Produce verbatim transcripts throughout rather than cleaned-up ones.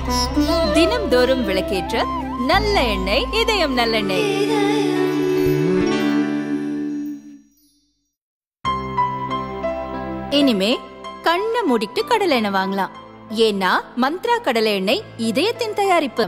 தினம்தோறும் விளக்கேற்ற நல்ல எண்ணெய் இதயம் நல்லெண்ணெய். இனிமே கண்ணை மூடிட்டு கடலை எண்ணெய் வாங்கலாம். ஏன்னா மந்த்ரா கடலை எண்ணெய் இதயத்தின் தயாரிப்பு.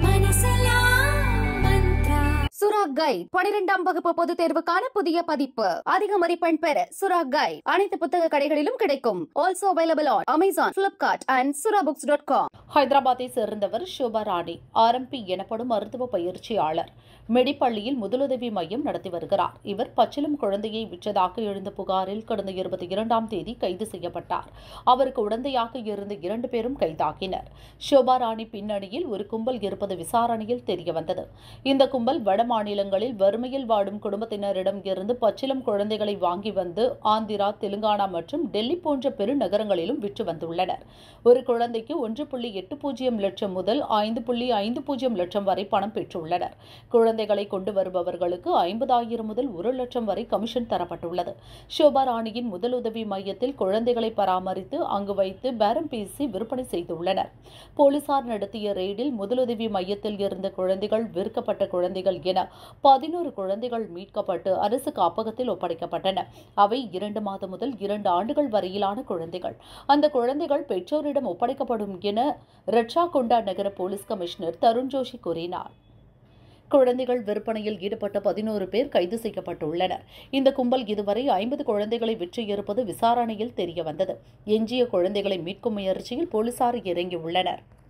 சுரா கைட் பனிரெண்டாம் வகுப்பு பொதுத் தேர்வுக்கான புதிய பதிப்பு. அதிக மதிப்பெண் பெற சுரா கைட் அனைத்து புத்தக கடைகளிலும் கிடைக்கும். Also available on Amazon, Flipkart and Sura books dot com. ஹைதராபாத்தை சேர்ந்தவர் ஷோபா ராணி ஆர்எம்பி எனப்படும் மருத்துவ பயிற்சியாளர். மெடிப்பள்ளியில் முதலுதவி மையம் நடத்தி வருகிறார். இவர் பச்சிளம் குழந்தையை விற்றதாக எழுந்த புகாரில் கடந்த இருபத்தி இரண்டாம் தேதி கைது செய்யப்பட்டார். அவருக்கு உடந்தையாக இருந்த இரண்டு பேரும் கைதாகினர். ஷோபா ராணி பின்னணியில் ஒரு கும்பல் இருப்பது விசாரணையில் தெரியவந்தது. இந்த கும்பல் வட மாநிலங்களில் வறுமையில் வாடும் குடும்பத்தினரிடம் இருந்து பச்சிளம் குழந்தைகளை வாங்கி வந்து ஆந்திரா, தெலுங்கானா மற்றும் டெல்லி போன்ற பெருநகரங்களிலும் விற்று வந்துள்ளனர். ஒரு குழந்தைக்கு ஒன்று புள்ளி எட்டு பூஜ்ஜியம் லட்சம் முதல் ஐந்து புள்ளி ஐந்து பூஜ்ஜியம் லட்சம் வரை பணம் பெற்றுள்ளனர். குழந்தைகளை கொண்டு வருபவர்களுக்கு ஐம்பதாயிரம் முதல் ஒரு லட்சம் வரை கமிஷன் தரப்பட்டுள்ளது. ஷோபா ராணியின் முதலுதவி மையத்தில் குழந்தைகளை பராமரித்து அங்கு வைத்து பேரம் பேசி விற்பனை செய்துள்ளனர். போலீசார் நடத்திய ரெய்டில் முதலுதவி மையத்தில் இருந்த குழந்தைகள் விற்கப்பட்ட குழந்தைகள் என பதினோரு குழந்தைகள் மீட்கப்பட்டு அரசு காப்பகத்தில் ஒப்படைக்கப்பட்டன. அவை இரண்டு மாதம் முதல் இரண்டு ஆண்டுகள் வரையிலான குழந்தைகள். அந்த குழந்தைகள் பெற்றோரிடம் ஒப்படைக்கப்படும் என ரட்சாகொண்டா நகர போலீஸ் கமிஷனர் தருண் ஜோஷி கூறினார். குழந்தைகள் விற்பனையில் ஈடுபட்ட பதினோரு பேர் கைது செய்யப்பட்டுள்ளனர். இந்த கும்பல் இதுவரை ஐம்பது குழந்தைகளை விற்று இருப்பது விசாரணையில் தெரியவந்தது. எஞ்சிய குழந்தைகளை மீட்கும் முயற்சியில் போலீசார் இறங்கியுள்ளனர்.